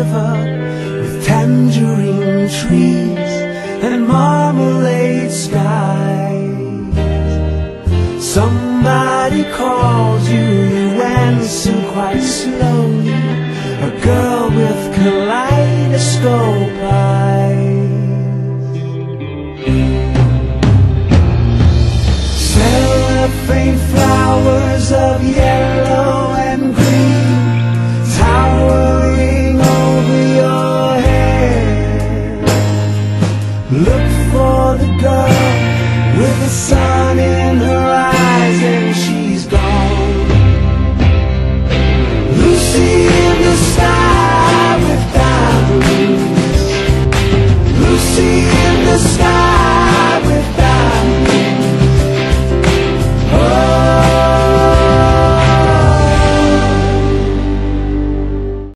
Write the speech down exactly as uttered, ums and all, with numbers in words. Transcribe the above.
river with tangerine trees and marmalade skies. Somebody calls you, you answer quite slowly, a girl with kaleidoscope eyes. Cellophane flowers of yellow and green towering over your head. Look for the girl with the sun in her eyes.